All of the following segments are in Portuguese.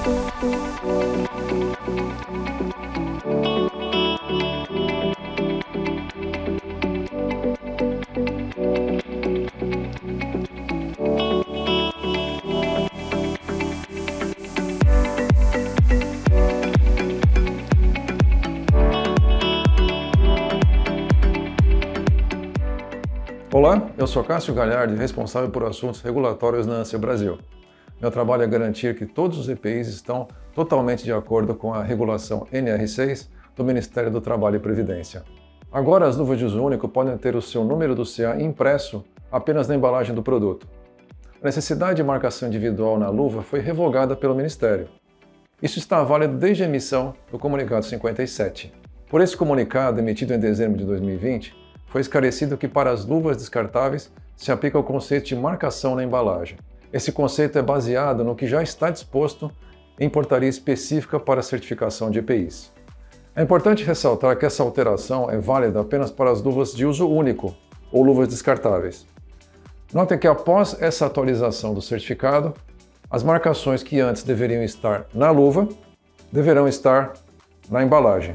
Olá, eu sou Cássio Galhardi, responsável por assuntos regulatórios na ANSES Brasil. Meu trabalho é garantir que todos os EPIs estão totalmente de acordo com a regulação NR6 do Ministério do Trabalho e Previdência. Agora, as luvas de uso único podem ter o seu número do CA impresso apenas na embalagem do produto. A necessidade de marcação individual na luva foi revogada pelo Ministério. Isso está válido desde a emissão do Comunicado 57. Por esse comunicado, emitido em dezembro de 2020, foi esclarecido que para as luvas descartáveis se aplica o conceito de marcação na embalagem. Esse conceito é baseado no que já está disposto em portaria específica para a certificação de EPIs. É importante ressaltar que essa alteração é válida apenas para as luvas de uso único ou luvas descartáveis. Notem que após essa atualização do certificado, as marcações que antes deveriam estar na luva deverão estar na embalagem.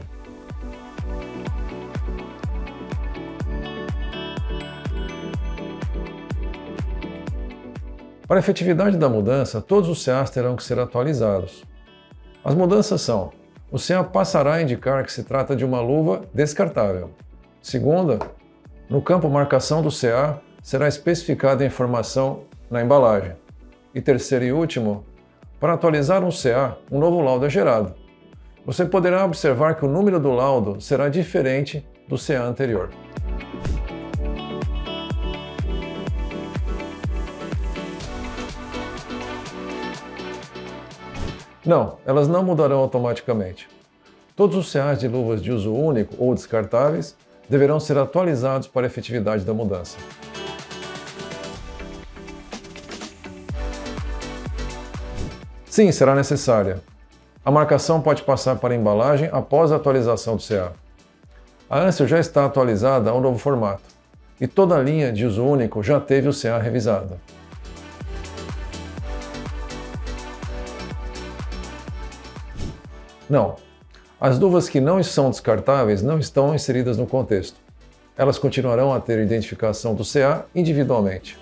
Para a efetividade da mudança, todos os CAs terão que ser atualizados. As mudanças são: o CA passará a indicar que se trata de uma luva descartável. Segunda, no campo marcação do CA será especificada a informação na embalagem. E terceiro e último, para atualizar um CA, um novo laudo é gerado. Você poderá observar que o número do laudo será diferente do CA anterior. Não, elas não mudarão automaticamente. Todos os CAs de luvas de uso único ou descartáveis deverão ser atualizados para a efetividade da mudança. Sim, será necessária. A marcação pode passar para a embalagem após a atualização do CA. A ANSES já está atualizada ao novo formato e toda a linha de uso único já teve o CA revisado. Não, as luvas que não são descartáveis não estão inseridas no contexto. Elas continuarão a ter identificação do CA individualmente.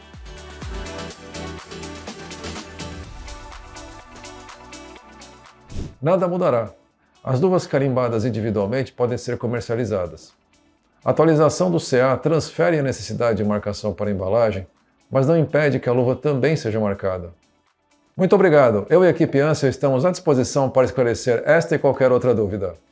Nada mudará. As luvas carimbadas individualmente podem ser comercializadas. A atualização do CA transfere a necessidade de marcação para a embalagem, mas não impede que a luva também seja marcada. Muito obrigado. Eu e a equipe ANSES estamos à disposição para esclarecer esta e qualquer outra dúvida.